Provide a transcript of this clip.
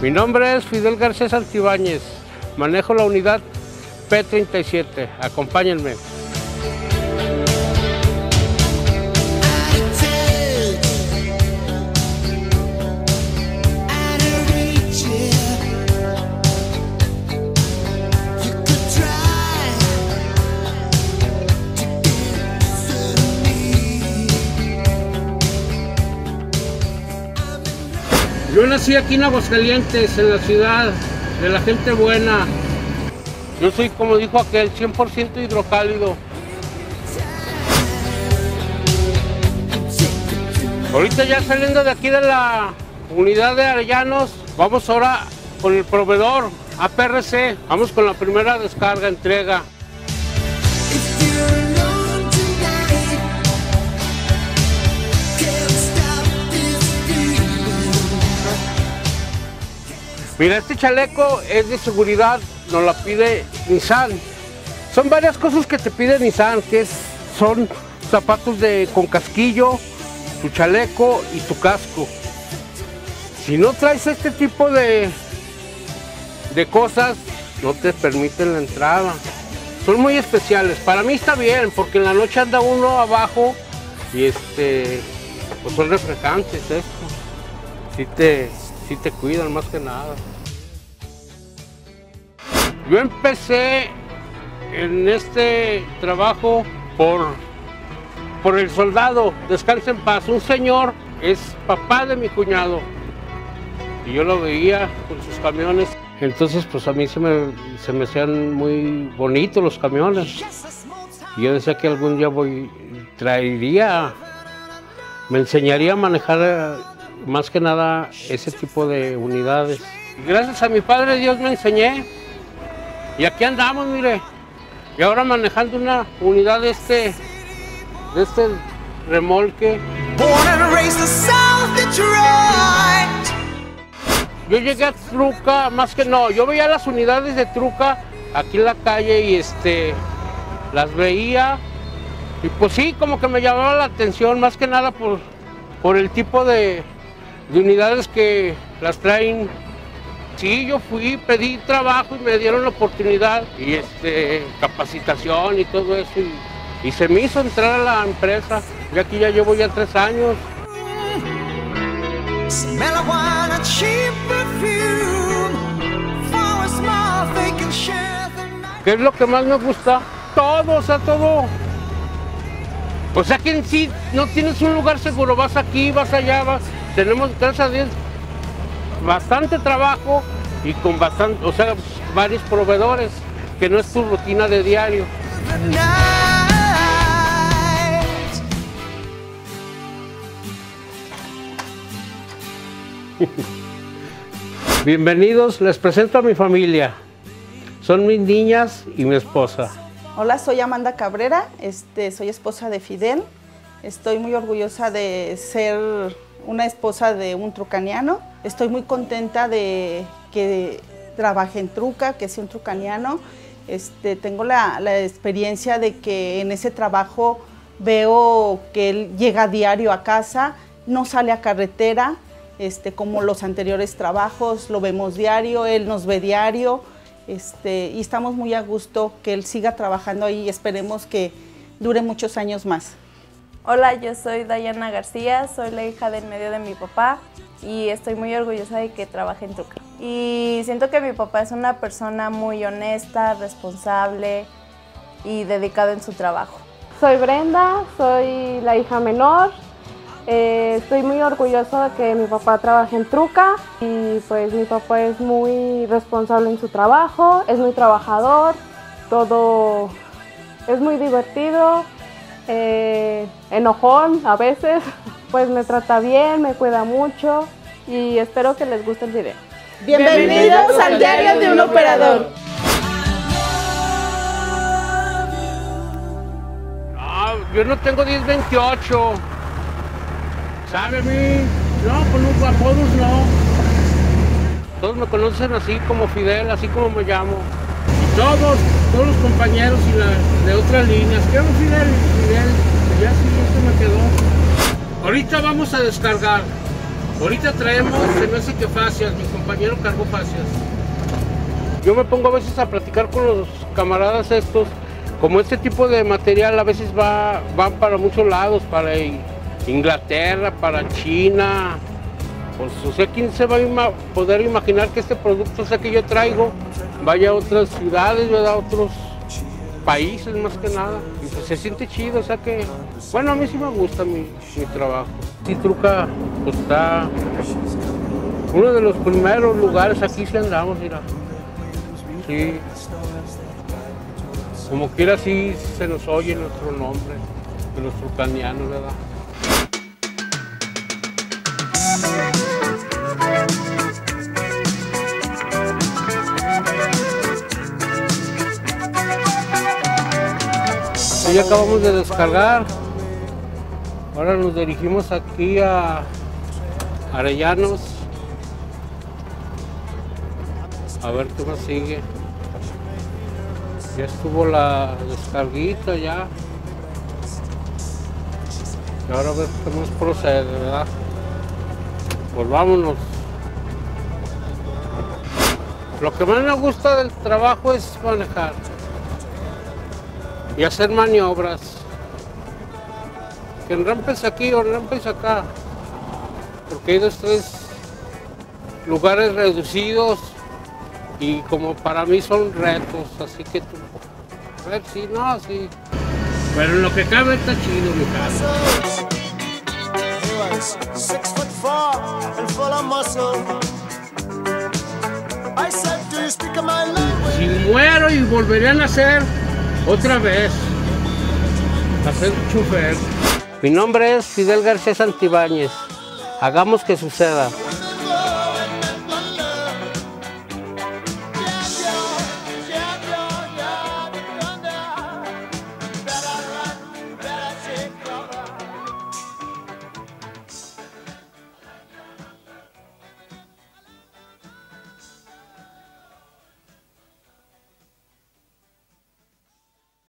Mi nombre es Fidel García Santibáñez. Manejo la unidad P37. Acompáñenme. Yo nací aquí en Aguascalientes, en la ciudad de la gente buena. Yo soy, como dijo aquel, 100% hidrocálido. Ahorita ya saliendo de aquí de la unidad de Arellanos, vamos ahora con el proveedor APRC. Vamos con la primera descarga, entrega. Mira, este chaleco es de seguridad, nos la pide Nissan. Son varias cosas que te pide Nissan, son zapatos con casquillo, tu chaleco y tu casco. Si no traes este tipo de cosas, no te permiten la entrada. Son muy especiales. Para mí está bien, porque en la noche anda uno abajo y pues son refrescantes esto. Sí te cuidan más que nada. Yo empecé en este trabajo por el soldado, descansa en paz. Un señor es papá de mi cuñado y yo lo veía con sus camiones. Entonces pues a mí se me hacían muy bonitos los camiones. Y yo decía que algún día me enseñaría a manejar más que nada ese tipo de unidades. Y gracias a mi Padre Dios me enseñé. Y aquí andamos, mire. Y ahora manejando una unidad de este remolque. Yo llegué a Truca, yo veía las unidades de Truca aquí en la calle y las veía. Y pues sí, como que me llamaba la atención, más que nada por el tipo de unidades que las traen. Sí, yo pedí trabajo y me dieron la oportunidad y capacitación y todo eso y se me hizo entrar a la empresa. Y aquí ya llevo 3 años. ¿Qué es lo que más me gusta? Todo, todo. O sea que en sí no tienes un lugar seguro, vas aquí, vas allá, tenemos, gracias a Dios, bastante trabajo y con varios proveedores, que no es tu rutina de diario. Bienvenidos, les presento a mi familia. Son mis niñas y mi esposa. Hola, soy Amanda Cabrera, soy esposa de Fidel. Estoy muy orgullosa de ser una esposa de un trucaniano. Estoy muy contenta de que trabaje en Truca, que sea un trucaniano. Tengo la experiencia de que en ese trabajo veo que él llega diario a casa, no sale a carretera, como los anteriores trabajos, lo vemos diario, él nos ve diario, y estamos muy a gusto que él siga trabajando ahí y esperemos que dure muchos años más. Hola, yo soy Dayana García, soy la hija del medio de mi papá y estoy muy orgullosa de que trabaje en Truca. Y siento que mi papá es una persona muy honesta, responsable y dedicada en su trabajo. Soy Brenda, soy la hija menor. Estoy muy orgullosa de que mi papá trabaje en Truca y pues mi papá es muy responsable en su trabajo, es muy trabajador, todo es muy divertido. Enojón a veces, pues me trata bien, me cuida mucho y espero que les guste el video. Bienvenidos al diario de un operador. Yo no tengo 1028. ¿Sabe a mí? No, con los apodos no. Todos me conocen así como Fidel, así como me llamo. Y todos los compañeros y de otras líneas. ¿Qué hago, Fidel? Fidel, ya sí, esto me quedó. Ahorita vamos a descargar. Ahorita traemos, se me hace que fascias, mi compañero cargó fascias. Yo me pongo a veces a platicar con los camaradas estos, como este tipo de material a veces van para muchos lados, para Inglaterra, para China. Pues, o sea, ¿quién se va a poder imaginar que este producto, o sea, que yo traigo, vaya a otras ciudades, ¿verdad? A otros países más que nada? Y pues se siente chido, o sea que, bueno, a mí sí me gusta mi trabajo. Sí, Truca, pues está uno de los primeros lugares, aquí sí andamos, mira. Sí. Como quiera, sí se nos oye nuestro nombre, de los trucanianos, ¿verdad? Ya acabamos de descargar. Ahora nos dirigimos aquí a Arellanos. A ver qué más sigue. Ya estuvo la descarguita ya. Y ahora a ver qué más procede, ¿verdad? Pues vámonos. Lo que más me gusta del trabajo es manejar y hacer maniobras. Que enrampes aquí o enrampes acá. Porque hay 2, 3 lugares reducidos y como para mí son retos, así que tú, a ver si no, sí. Pero en lo que cabe está chido mi carro. Si muero y volveré a nacer otra vez, a ser chofer. Mi nombre es Fidel García Santibáñez. Hagamos que suceda.